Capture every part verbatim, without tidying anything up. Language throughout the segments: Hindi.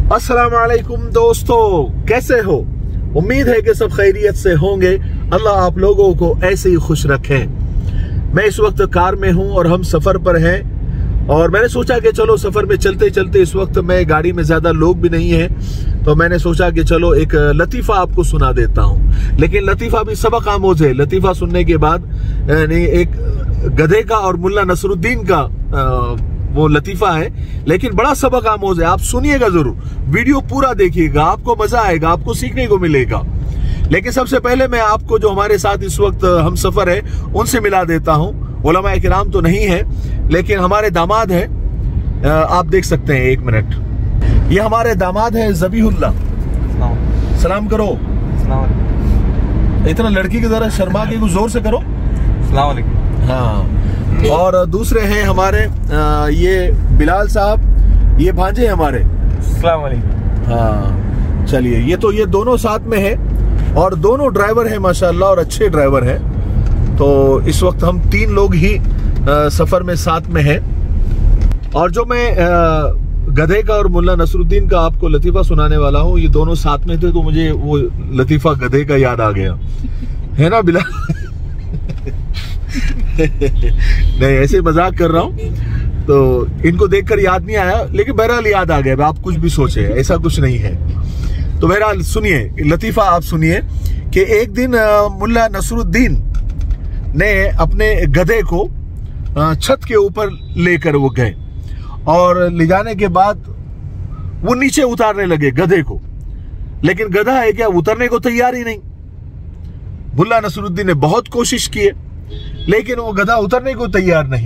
अस्सलाम वालेकुम दोस्तों, कैसे हो? उम्मीद है कि सब खैरियत से होंगे। अल्लाह आप लोगों को ऐसे ही खुश रखें। मैं इस वक्त कार में हूं और हम सफर पर हैं और मैंने सोचा कि चलो सफर में चलते चलते, इस वक्त मैं गाड़ी में ज्यादा लोग भी नहीं हैं, तो मैंने सोचा कि चलो एक लतीफा आपको सुना देता हूं। लेकिन लतीफा भी सबक आमोज है। लतीफा सुनने के बाद यानी एक गधे का और मुल्ला नसरुद्दीन का आ, वो लतीफा है, लेकिन बड़ा सबक आमोज है। आप सुनिएगा जरूर, वीडियो पूरा देखिएगा, आपको मजा आएगा, आपको सीखने को मिलेगा। लेकिन सबसे पहले मैं आपको जो हमारे साथ इस वक्त हम सफर है उनसे मिला देता हूँ। उलमा किराम तो नहीं है, लेकिन हमारे दामाद है, आप देख सकते हैं। एक मिनट, ये हमारे दामाद है ज़बीहुल्लाह। सलाम करो। इतना लड़की की तरह शर्मा के कुछ जोर से करो। हाँ। और दूसरे हैं हमारे आ, ये बिलाल साहब, ये भांजे हमारे। हाँ, चलिए, ये तो ये दोनों साथ में है और दोनों ड्राइवर हैं माशाल्लाह, और अच्छे ड्राइवर हैं। तो इस वक्त हम तीन लोग ही आ, सफर में साथ में हैं। और जो मैं आ, गधे का और मुल्ला नसरुद्दीन का आपको लतीफा सुनाने वाला हूँ, ये दोनों साथ में थे, तो मुझे वो लतीफा गधे का याद आ गया, है ना बिलाल? नहीं, ऐसे मजाक कर रहा हूँ, तो इनको देखकर याद नहीं आया, लेकिन बहरहाल याद आ गया। आप कुछ भी सोचे, ऐसा कुछ नहीं है। तो बहरहाल सुनिए लतीफा, आप सुनिए कि एक दिन मुल्ला नसरुद्दीन ने अपने गधे को छत के ऊपर लेकर वो गए और ले जाने के बाद वो नीचे उतारने लगे गधे को, लेकिन गधा है क्या, उतरने को तैयार ही नहीं। मुल्ला नसरुद्दीन ने बहुत कोशिश की, लेकिन वो गधा उतरने को तैयार नहीं।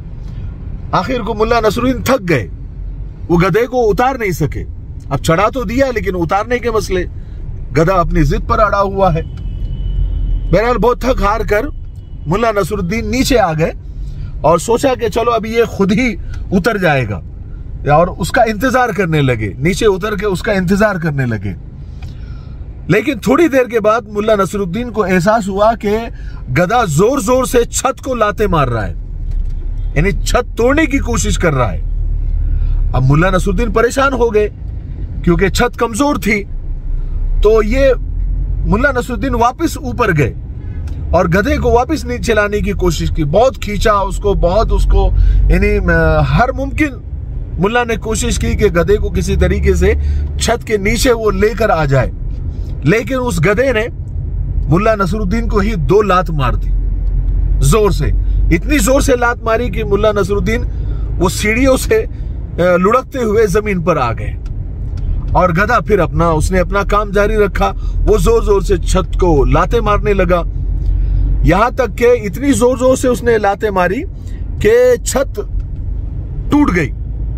आखिर को मुल्ला नसरुद्दीन थक गए, वो गधे को उतार नहीं सके। अब चढ़ा तो दिया, लेकिन उतारने के मसले, गधा अपनी जिद पर अड़ा हुआ है। बहरहाल बहुत थक हार कर मुल्ला नसरुद्दीन नीचे आ गए और सोचा कि चलो अभी ये खुद ही उतर जाएगा, और उसका इंतजार करने लगे। नीचे उतर के उसका इंतजार करने लगे। लेकिन थोड़ी देर के बाद मुल्ला नसरुद्दीन को एहसास हुआ कि गधा जोर जोर से छत को लाते मार रहा है, यानी छत तोड़ने की कोशिश कर रहा है। अब मुल्ला नसरुद्दीन परेशान हो गए क्योंकि छत कमजोर थी। तो ये मुल्ला नसरुद्दीन वापस ऊपर गए और गधे को वापस नीचे लाने की कोशिश की। बहुत खींचा उसको, बहुत उसको, यानी हर मुमकिन मुल्ला ने कोशिश की कि गधे को किसी तरीके से छत के नीचे वो लेकर आ जाए। लेकिन उस गधे ने मुल्ला नसरुद्दीन को ही दो लात मार दी, जोर से। इतनी जोर से लात मारी कि मुल्ला नसरुद्दीन वो सीढ़ियों से लुढ़कते हुए जमीन पर आ गए। और गधा फिर अपना उसने अपना काम जारी रखा। वो जोर जोर से छत को लाते मारने लगा, यहां तक कि इतनी जोर जोर से उसने लाते मारी कि छत टूट गई।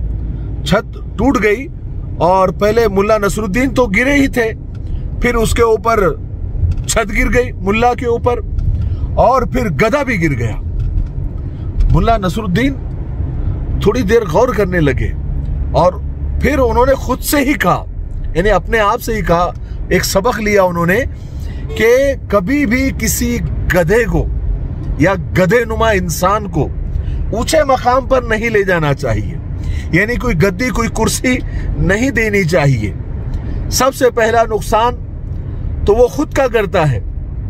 छत टूट गई और पहले मुल्ला नसरुद्दीन तो गिरे ही थे, फिर उसके ऊपर छत गिर गई मुल्ला के ऊपर, और फिर गधा भी गिर गया। मुल्ला नसरुद्दीन थोड़ी देर गौर करने लगे और फिर उन्होंने खुद से ही कहा, यानी अपने आप से ही कहा, एक सबक लिया उन्होंने कि कभी भी किसी गधे को या गधे नुमा इंसान को ऊंचे मकाम पर नहीं ले जाना चाहिए, यानी कोई गद्दी, कोई कुर्सी नहीं देनी चाहिए। सबसे पहला नुकसान तो वो खुद का करता है,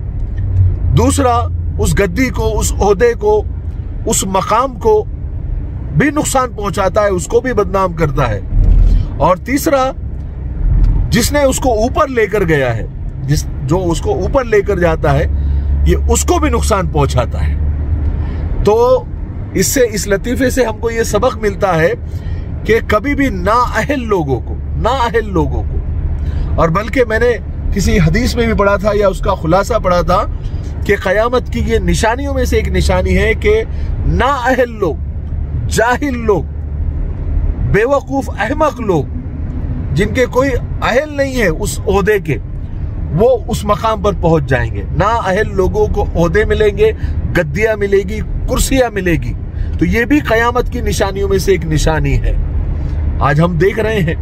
दूसरा उस गद्दी को, उस ओहदे को, उस मकाम को भी नुकसान पहुंचाता है, उसको भी बदनाम करता है। और तीसरा, जिसने उसको ऊपर लेकर गया है, जिस जो उसको ऊपर लेकर जाता है, ये उसको भी नुकसान पहुंचाता है। तो इससे, इस लतीफे से हमको ये सबक मिलता है कि कभी भी नाअहल लोगों को, नाअहल लोगों को, और बल्कि मैंने किसी हदीस में भी पढ़ा था या उसका खुलासा पढ़ा था कि क़यामत की ये निशानियों में से एक निशानी है कि नाअहल लोग, जाहिल लोग, बेवकूफ अहमक लोग, जिनके कोई अहल नहीं है उस ओहदे के, वो उस मकाम पर पहुंच जाएंगे। नाअहल लोगों को ओहदे मिलेंगे, गद्दियां मिलेगी, कुर्सियां मिलेगी। तो ये भी क़यामत की निशानियों में से एक निशानी है। आज हम देख रहे हैं,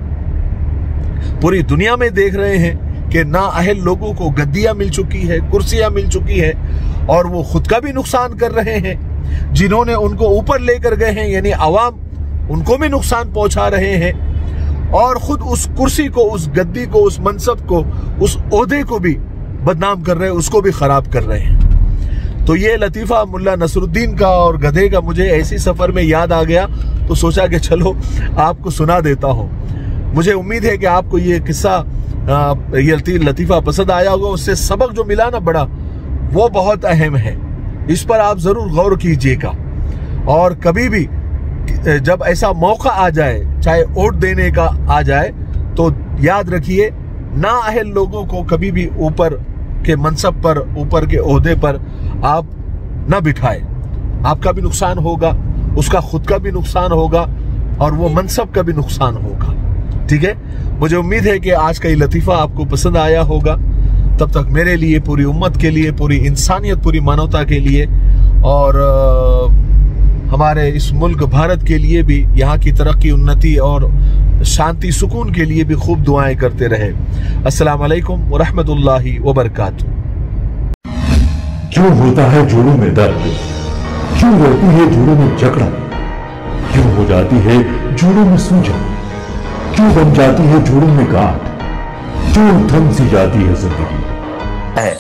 पूरी दुनिया में देख रहे हैं कि नाअहल लोगों को गद्दियां मिल चुकी है, कुर्सियां मिल चुकी है, और वो खुद का भी नुकसान कर रहे हैं। जिन्होंने उनको ऊपर लेकर गए हैं, यानी अवाम, उनको भी नुकसान पहुंचा रहे हैं। और खुद उस कुर्सी को, उस गद्दी को, उस मनसब को, उस ओहदे को भी बदनाम कर रहे हैं, उसको भी खराब कर रहे हैं। तो ये लतीफ़ा मुल्ला नसरुद्दीन का और गधे का मुझे ऐसी सफ़र में याद आ गया, तो सोचा कि चलो आपको सुना देता हूँ। मुझे उम्मीद है कि आपको ये किस्सा, ये लतीफ़ा पसंद आया होगा। उससे सबक जो मिला ना बड़ा, वो बहुत अहम है। इस पर आप ज़रूर गौर कीजिएगा, और कभी भी जब ऐसा मौका आ जाए, चाहे वोट देने का आ जाए, तो याद रखिए, नाअहल लोगों को कभी भी ऊपर के मनसब पर, ऊपर के ओहदे पर आप न बिठाए। आपका भी नुकसान होगा, उसका खुद का भी नुकसान होगा, और वो मनसब का भी नुकसान होगा। ठीक है, मुझे उम्मीद है कि आज का ये लतीफ़ा आपको पसंद आया होगा। तब तक मेरे लिए, पूरी उम्मत के लिए, पूरी इंसानियत, पूरी मानवता के लिए, और हमारे इस मुल्क भारत के लिए भी, यहाँ की तरक्की, उन्नति और शांति, सुकून के लिए भी खूब दुआएं करते रहे। अस्सलाम वालेकुम व रहमतुल्लाहि व बरकातुहू। क्यों होता है जोड़ों में दर्द, क्यों रहती है जोड़ों में जकड़न, क्यों हो जाती है जोड़ों में सूजन, क्यों बन जाती है जोड़ों में गांठ, क्यों थम सी जाती है जिंदगी है।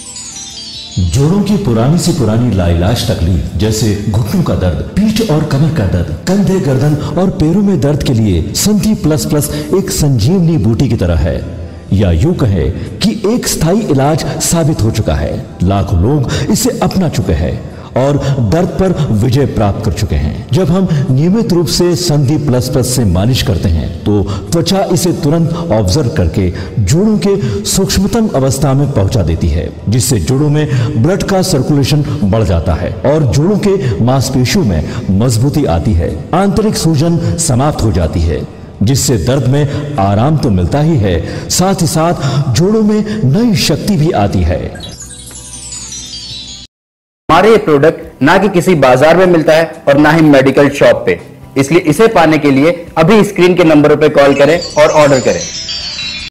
जोड़ों की पुरानी सी पुरानी लाइलाज तकलीफ, जैसे घुटनों का दर्द, पीठ और कमर का दर्द, कंधे, गर्दन और पैरों में दर्द के लिए संधि प्लस प्लस एक संजीवनी बूटी की तरह है, या यूं कहे कि एक स्थायी इलाज साबित हो चुका है। लाखों लोग इसे अपना चुके हैं और दर्द पर विजय प्राप्त कर चुके हैं। जब हम नियमित रूप से संधि प्लस प्लस से मालिश करते हैं, तो त्वचा इसे तुरंत ऑब्जर्व करके जोड़ों के सूक्ष्मतम अवस्था में पहुंचा देती है, जिससे जोड़ों में ब्लड का सर्कुलेशन बढ़ जाता है और जोड़ों के मांसपेशियों में मजबूती आती है। आंतरिक सूजन समाप्त हो जाती है, जिससे दर्द में आराम तो मिलता ही है, साथ ही साथ जोड़ों में नई शक्ति भी आती है। हमारे ये प्रोडक्ट ना कि किसी बाजार में मिलता है और ना ही मेडिकल शॉप पे, इसलिए इसे पाने के लिए अभी स्क्रीन के नंबरों पे कॉल करें और ऑर्डर करें।